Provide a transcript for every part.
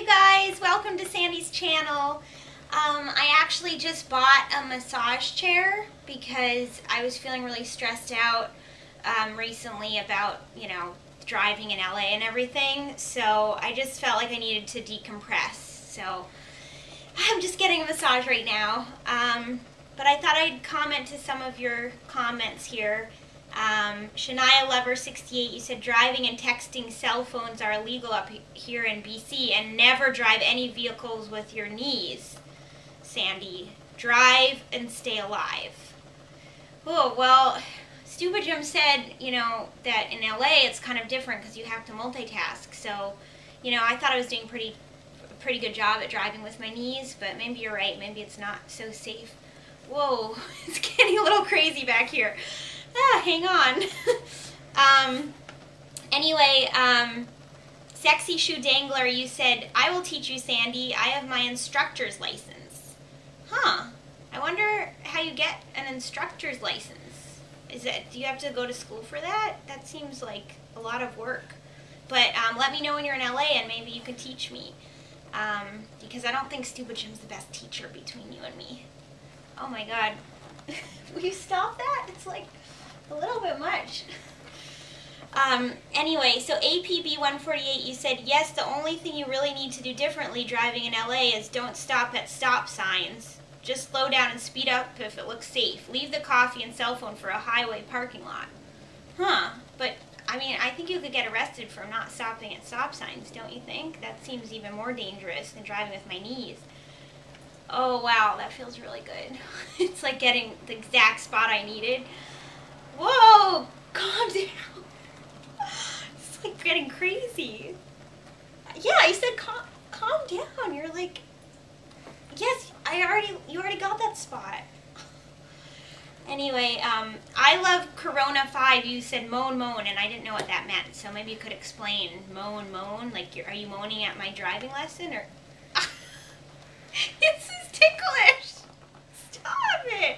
you guys, welcome to Sandy's channel. I actually just bought a massage chair because I was feeling really stressed out recently about, driving in LA and everything. So I just felt like I needed to decompress. So I'm just getting a massage right now. But I thought I'd comment to some of your comments here. Shania Lover 68, you said driving and texting cell phones are illegal up here in BC, and never drive any vehicles with your knees. Sandy, drive and stay alive. Oh, well, Stupid Jim said, that in LA it's kind of different because you have to multitask. So, I thought I was doing a pretty good job at driving with my knees, but maybe you're right. Maybe it's not so safe. Whoa, it's getting a little crazy back here. Hang on. Anyway, Sexy Shoe Dangler, you said, I will teach you, Sandy. I have my instructor's license. Huh. I wonder how you get an instructor's license. Do you have to go to school for that? That seems like a lot of work. But let me know when you're in LA and maybe you can teach me. Because I don't think Stupid Jim's the best teacher between you and me. Oh my god. Will you stop that? It's like a little bit much. Anyway, so APB148, you said, yes, the only thing you really need to do differently driving in LA is don't stop at stop signs. Just slow down and speed up if it looks safe. Leave the coffee and cell phone for a highway parking lot. Huh, but I think you could get arrested for not stopping at stop signs, don't you think? That seems even more dangerous than driving with my knees. Oh, wow, that feels really good. It's like getting the exact spot I needed. Whoa, calm down. It's like getting crazy. Yeah, I said calm down. You're like, yes, you already got that spot. Anyway, I love Corona 5. You said moan, and I didn't know what that meant. So maybe you could explain moan. Like, are you moaning at my driving lesson or? This is ticklish. Stop it.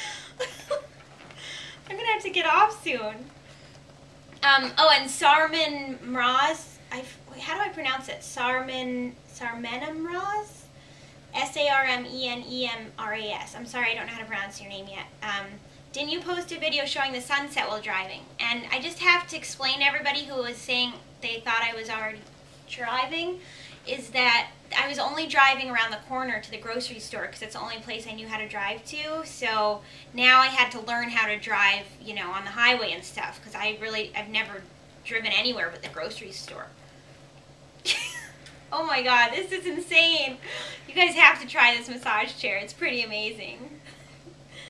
I'm gonna have to get off soon. Oh, and Sarmen Mraz. How do I pronounce it? Sarmenem Mraz? Sarmenemras. I'm sorry, I don't know how to pronounce your name yet. Didn't you post a video showing the sunset while driving? And I just have to explain to everybody who was saying they thought I was already driving, is that I was only driving around the corner to the grocery store because it's the only place I knew how to drive to. So now I had to learn how to drive, on the highway and stuff, because I've never driven anywhere but the grocery store. Oh my god, this is insane. You guys have to try this massage chair. It's pretty amazing.